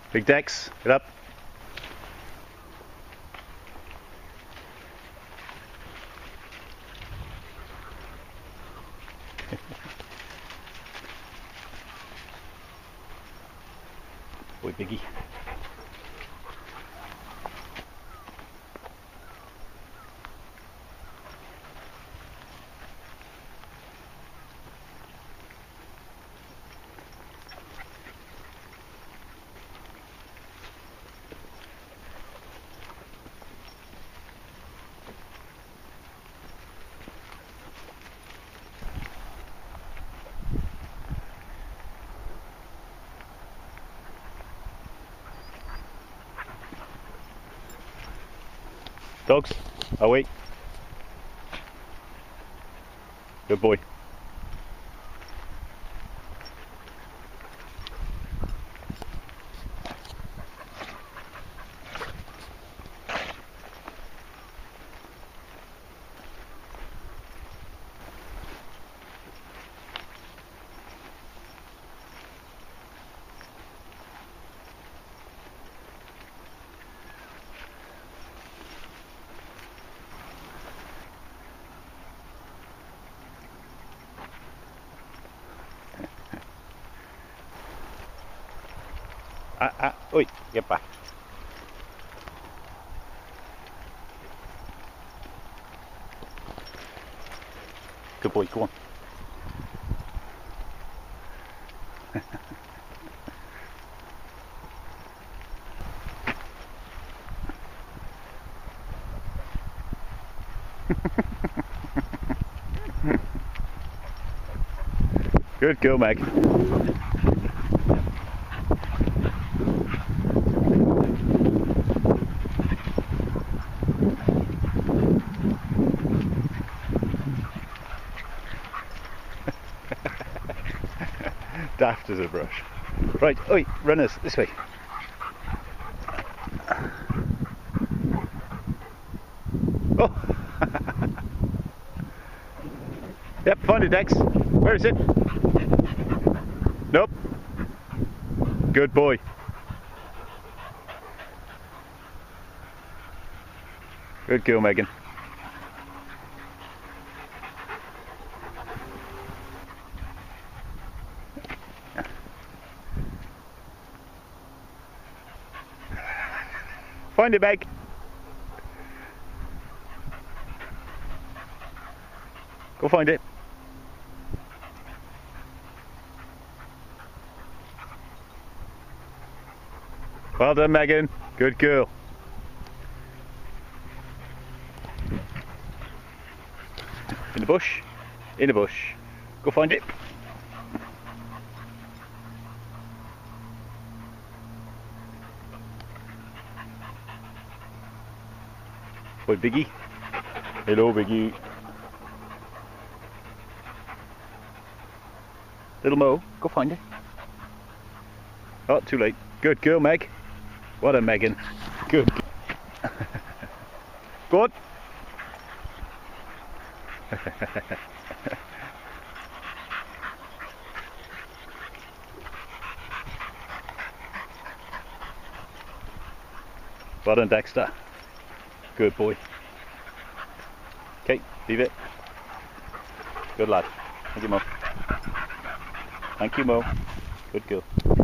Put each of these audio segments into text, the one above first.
Big Dex, get up. Boy, Biggie. Dogs, away. Good boy. Oi, get back. Good boy, go on. Good girl, Meg. Daft as a brush. Right, oi, runners, this way. Oh! Yep, find it, Dex. Where is it? Nope. Good boy. Good girl, Megan. Find it, Meg. Go find it. Well done, Megan. Good girl. In the bush. In the bush. Go find it. Boy, Biggie. Hello, Biggie. Little Mo, go find it. Oh, too late. Good girl, Meg. What a Megan. Good. Go on. Well done, Dexter. Good boy. Okay, leave it. Good lad. Thank you, Mo. Thank you, Mo. Good girl.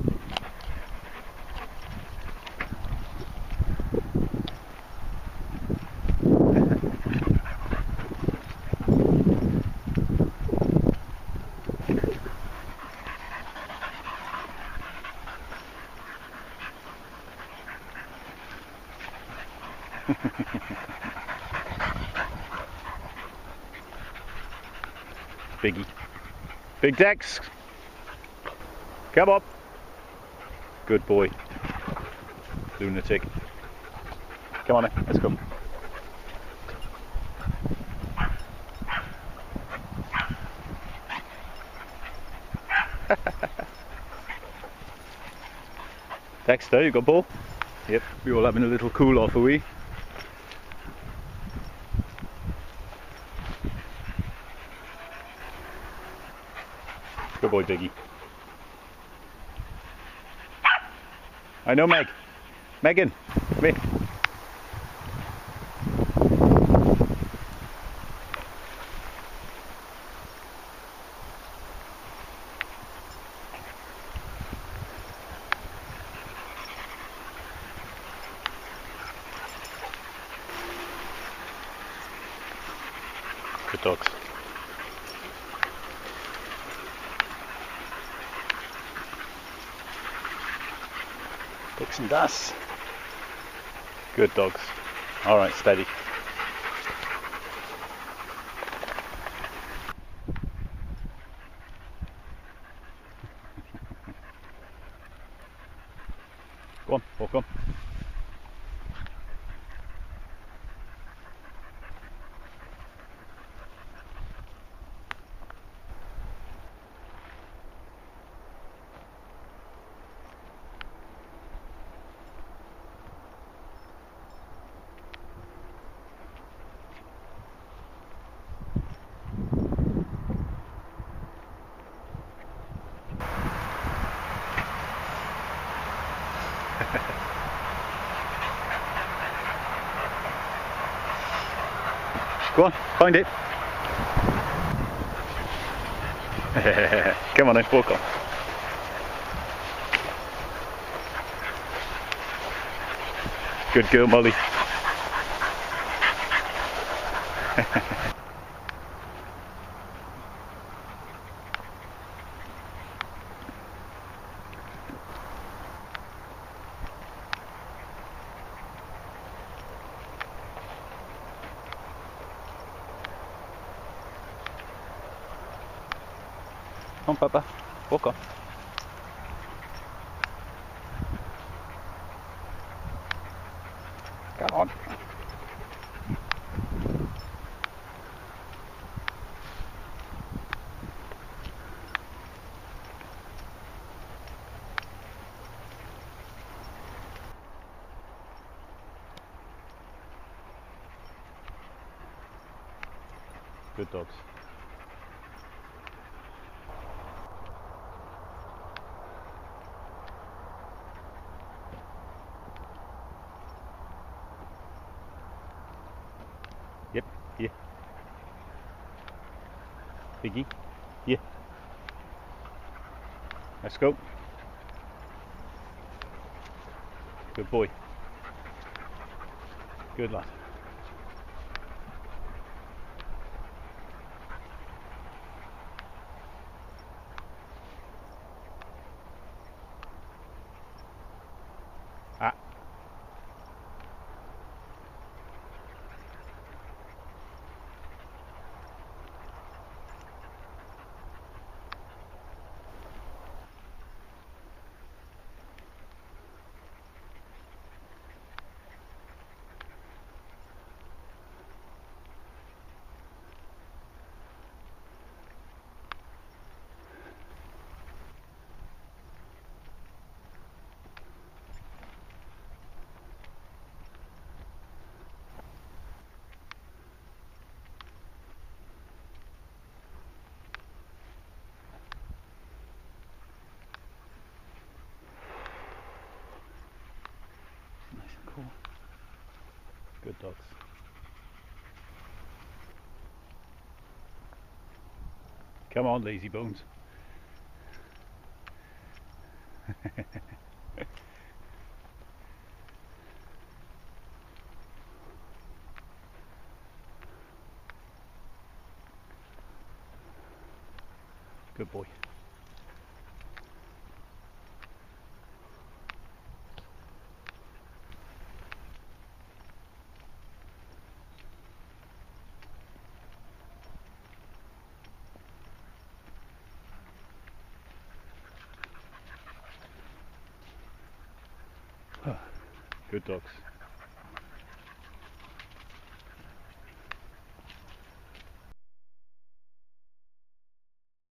Biggie. Big Dex. Come up. Good boy. Lunatic. Come on then, let's go. Dexter, you got ball? Yep, we all having a little cool off, are we? Good boy, Biggie. I know, Meg. Megan, come here. Good dogs. Dixon Das. Good dogs. Alright, steady. Go on, walk on. Go on, find it. Come on then, walk on. Good girl, Molly. Come on, Papa, walk on. Come on. Good dogs. Yep, yeah. Piggy, yeah. Let's go. Good boy. Good lad. Ah. Nice and cool. Good dogs. Come on, lazy bones. Good boy. Good dogs.